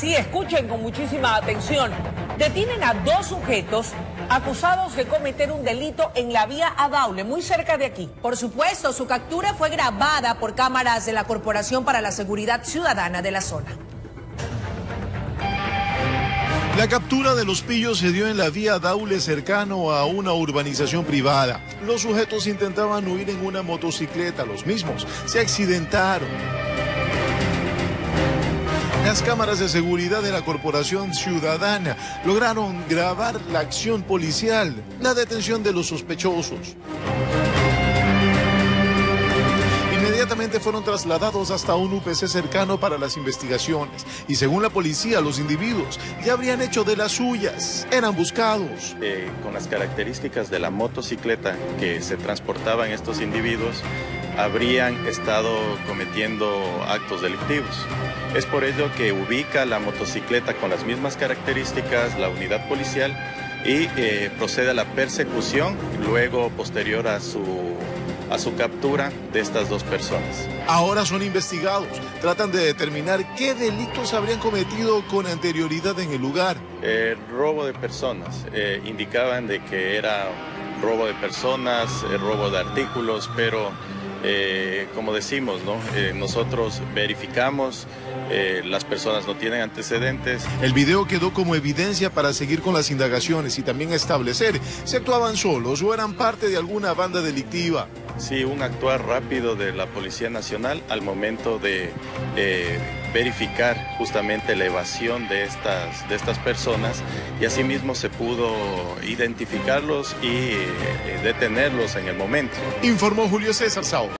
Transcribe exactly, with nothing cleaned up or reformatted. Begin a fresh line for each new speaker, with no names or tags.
Sí, escuchen con muchísima atención. Detienen a dos sujetos acusados de cometer un delito en la vía Adaule, muy cerca de aquí.
Por supuesto, su captura fue grabada por cámaras de la Corporación para la Seguridad Ciudadana de la zona.
La captura de los pillos se dio en la vía Daule, cercano a una urbanización privada. Los sujetos intentaban huir en una motocicleta, los mismos se accidentaron. Las cámaras de seguridad de la Corporación Ciudadana lograron grabar la acción policial, la detención de los sospechosos. Inmediatamente fueron trasladados hasta un U P C cercano para las investigaciones. Y según la policía, los individuos ya habrían hecho de las suyas, eran buscados.
Eh, con las características de la motocicleta que se transportaban estos individuos, habrían estado cometiendo actos delictivos. Es por ello que ubica la motocicleta con las mismas características la unidad policial y eh, procede a la persecución, luego posterior a su, a su captura de estas dos personas.
Ahora son investigados, tratan de determinar qué delitos habrían cometido con anterioridad en el lugar.
Eh, robo de personas, eh, indicaban de que era robo de personas, eh, robo de artículos, pero Eh, como decimos, ¿no? Eh, nosotros verificamos, eh, las personas no tienen antecedentes.
El video quedó como evidencia para seguir con las indagaciones y también establecer si actuaban solos o eran parte de alguna banda delictiva.
Sí, un actuar rápido de la Policía Nacional al momento de eh, verificar justamente la evasión de estas, de estas personas, y asimismo se pudo identificarlos y eh, detenerlos en el momento.
Informó Julio César Sao.